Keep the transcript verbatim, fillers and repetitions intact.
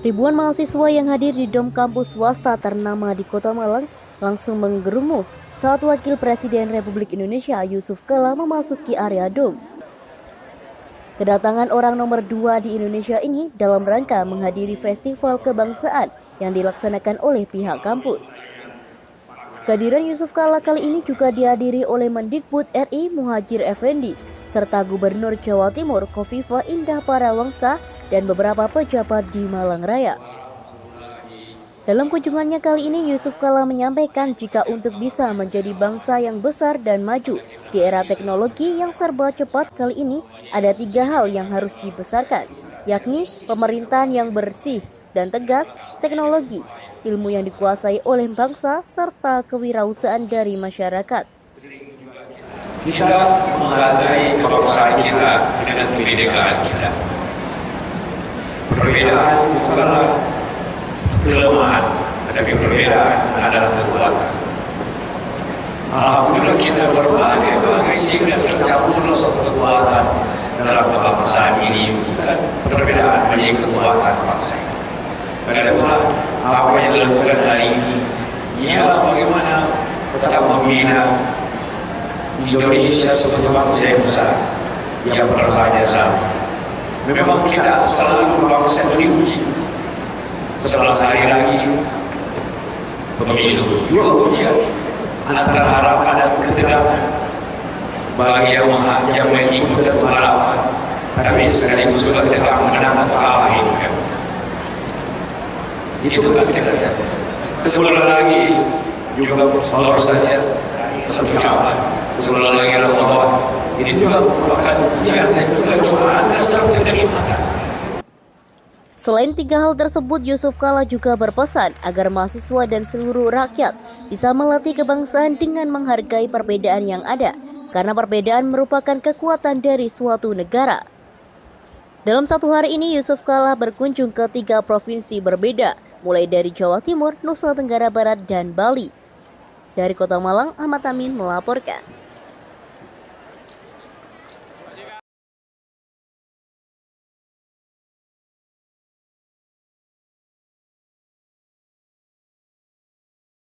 Ribuan mahasiswa yang hadir di Dom kampus swasta ternama di Kota Malang langsung menggerumu saat Wakil Presiden Republik Indonesia Yusuf Kala memasuki area Dom. Kedatangan orang nomor dua di Indonesia ini dalam rangka menghadiri festival kebangsaan yang dilaksanakan oleh pihak kampus. Kehadiran Yusuf Kala kali ini juga dihadiri oleh Mendikbud R I Muhadjir Effendi serta Gubernur Jawa Timur Khofifah Indah Parawangsa dan beberapa pejabat di Malang Raya. Dalam kunjungannya kali ini, Yusuf Kala menyampaikan jika untuk bisa menjadi bangsa yang besar dan maju di era teknologi yang serba cepat kali ini, ada tiga hal yang harus dibesarkan, yakni pemerintahan yang bersih dan tegas, teknologi, ilmu yang dikuasai oleh bangsa, serta kewirausahaan dari masyarakat. Kita menghargai kebangsaan kita dengan kebinekaan kita. Perbedaan bukanlah kelemahan, tetapi perbedaan adalah kekuatan. Alhamdulillah kita berbagai-bagai sehingga tercampurlah suatu kekuatan dalam kebangsaan ini, bukan perbedaan menjadi kekuatan bangsa ini. Karena itulah apa yang dilakukan hari ini ialah bagaimana tetap membina Indonesia sebagai bangsa yang besar yang perasaannya sama. Memang kita selalu bangsa itu diuji. sebelas hari lagi pemilu juga ujian antara harapan dan ketegangan bagi yang, yang mengikut tentu harapan, tapi sekaligus juga tegang menang atau kalah ini kan. Itu kan kita sebulan lagi juga baru saja satu Syaban, sebulan lagi Ramadan. Ini juga merupakan ujian dan juga cobaan dasar kenikmatan. Selain tiga hal tersebut, Yusuf Kala juga berpesan agar mahasiswa dan seluruh rakyat bisa melatih kebangsaan dengan menghargai perbedaan yang ada, karena perbedaan merupakan kekuatan dari suatu negara. Dalam satu hari ini, Yusuf Kala berkunjung ke tiga provinsi berbeda, mulai dari Jawa Timur, Nusa Tenggara Barat, dan Bali. Dari Kota Malang, Ahmad Amin melaporkan.